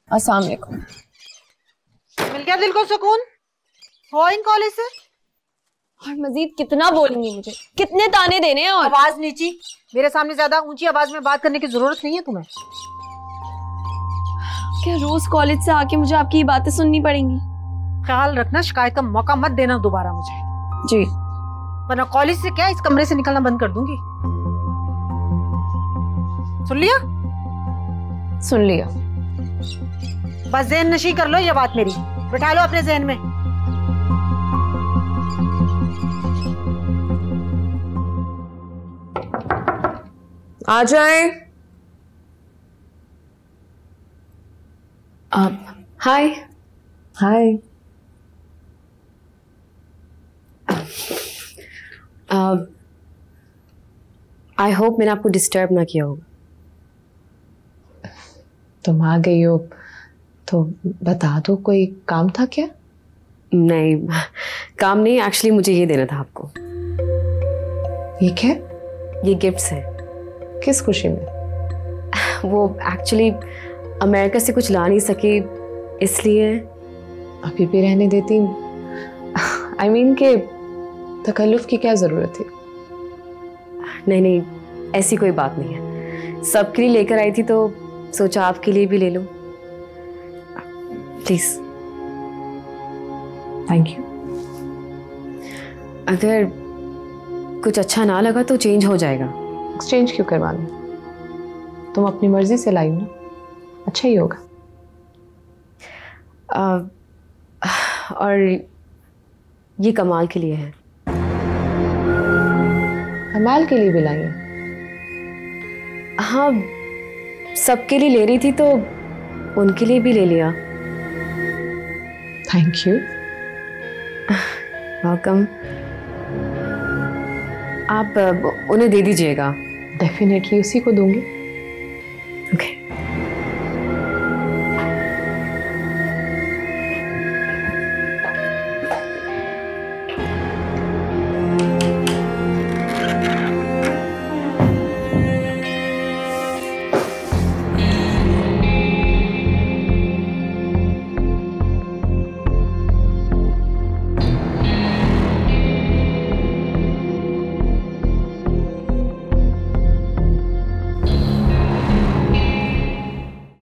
अस्सलाम वालेकुम। मिल गया दिल को सुकून हो इन कॉलेज से? और मजीद कितना बोलेंगी मुझे, कितने ताने देने हैं? और आवाज नीची, मेरे सामने ज्यादा ऊंची आवाज में बात करने की जरूरत नहीं है तुम्हें। क्या रोज कॉलेज से आके मुझे आपकी ये बातें सुननी पड़ेंगी? ख्याल रखना, शिकायत का मौका मत देना दोबारा मुझे। जी। वरना कॉलेज से क्या इस कमरे से निकलना बंद कर दूंगी। सुन लिया? सुन लिया। बस ज़हन नशी कर लो ये बात मेरी, बिठा लो अपने ज़हन में। आ जाए। हाय। हाय। आई होप मैंने आपको डिस्टर्ब ना किया होगा। तुम आ गई हो तो बता दो, कोई काम था क्या? नहीं, काम नहीं, एक्चुअली मुझे ये देना था आपको। ये क्या? ये गिफ्ट्स है। किस खुशी में? वो एक्चुअली अमेरिका से कुछ ला नहीं सके, इसलिए। अभी भी रहने देती। आई मीन के तकल्लुफ की क्या जरूरत थी? नहीं नहीं, ऐसी कोई बात नहीं है। सबके लिए लेकर आई थी तो सोचा आपके लिए भी ले लो। प्लीज। Thank you. अगर कुछ अच्छा ना लगा तो चेंज हो जाएगा। एक्सचेंज क्यों करवाना? तुम अपनी मर्जी से लाई हो ना, अच्छा ही होगा। और ये कमाल के लिए है। कमाल के लिए भी लाई है? हाँ, सबके लिए ले रही थी तो उनके लिए भी ले लिया। Thank you. वेलकम। आप उन्हें दे दीजिएगा। डेफिनेटली उसी को दूंगी।